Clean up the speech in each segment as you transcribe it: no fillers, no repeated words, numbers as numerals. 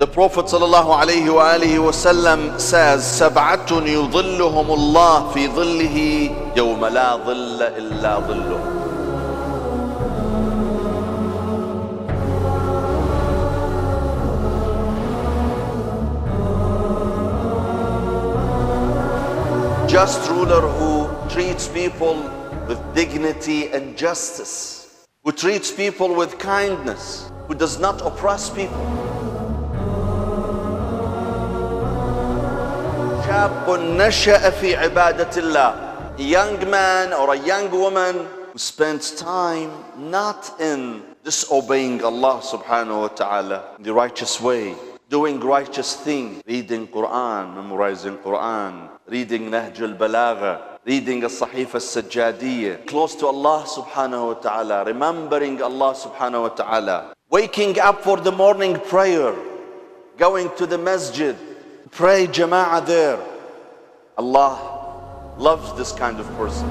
Prophet ﷺ says, سَبْعَةٌ يُظِلُّهُمُ اللَّهُ فِي ظِلِّهِ يَوْمَ لَا ظِلَّ إِلَّا ظِلُّهُ. Just ruler who treats people with dignity and justice, who treats people with kindness, who does not oppress people. شاب نشأ في عبادة الله, a young man or a young woman who spends time not in disobeying Allah subhanahu wa ta'ala in the righteous way, doing righteous things, reading Quran, memorizing Quran, reading Nahj al-Balagha, reading al-Sahifa al-Sajjadiyya, close to Allah subhanahu wa ta'ala, remembering Allah subhanahu wa ta'ala, waking up for the morning prayer, going to the masjid, pray jama'ah there. Allah loves this kind of person.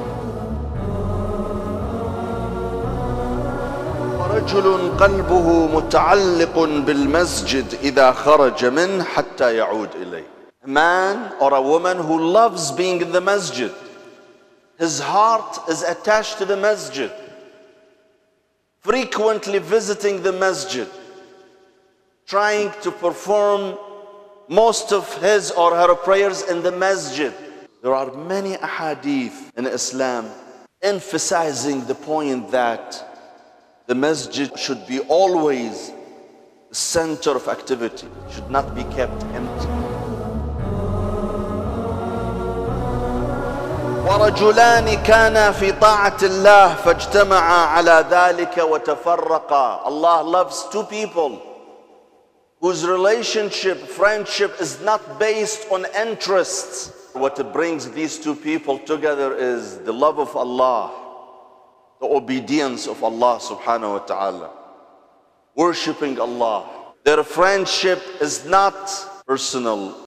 رجل قلبه متعلق بالمسجد إذا خرج منه حتى يعود إليه. A man or a woman who loves being in the masjid. His heart is attached to the masjid, frequently visiting the masjid, trying to perform most of his or her prayers in the masjid. There are many ahadith in Islam emphasizing the point that the masjid should be always the center of activity, should not be kept empty. ورجلان كانا في طاعة الله فاجتمعا على ذلك وتفرقا. Allah loves two people whose relationship, friendship is not based on interests. What brings these two people together is the love of Allah, the obedience of Allah subhanahu wa ta'ala, worshipping Allah. Their friendship is not personal